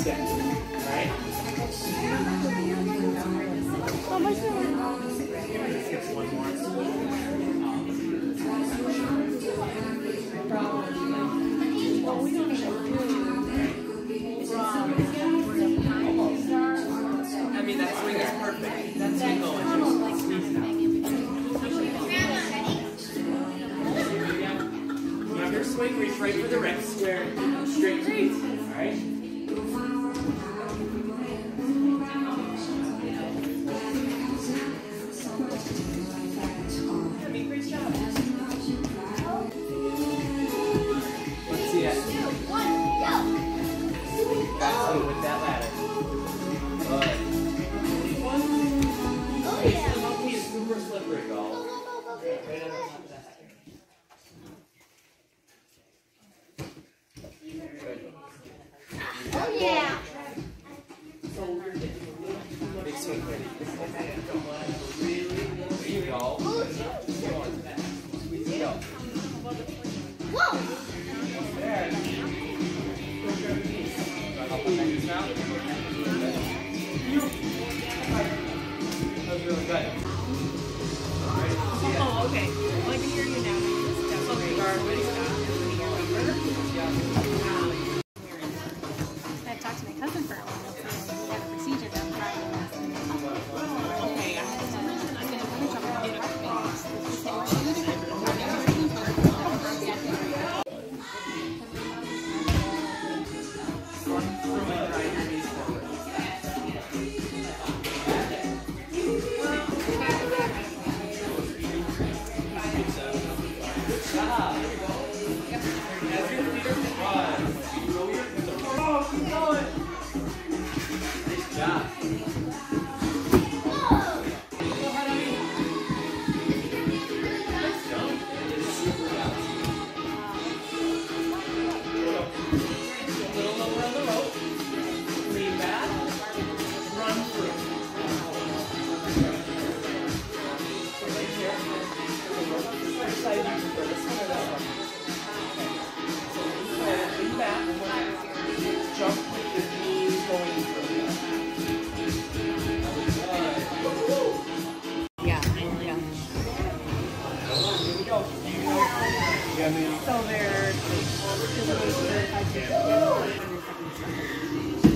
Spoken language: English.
set. Alright? Just one more. I mean, that swing is perfect. That's it going. You have your swing, reach right for the wrist. Square, straight, great. Alright? Great job. Let's see it. 2, 1, go! Got you with that ladder. Good. Oh, yeah. The monkey is super slippery, go. Right on the top of that. Good. Oh, yeah. Big swing, ready. There you go. Whoa! There. Up on that now. That was really good. Oh, okay. Well, I can hear you now. I talked to my cousin for a while. He had a procedure done Friday last night. Okay, I'm going to finish up and get it. Jump with the knees going through. Yeah. Here we go. So they're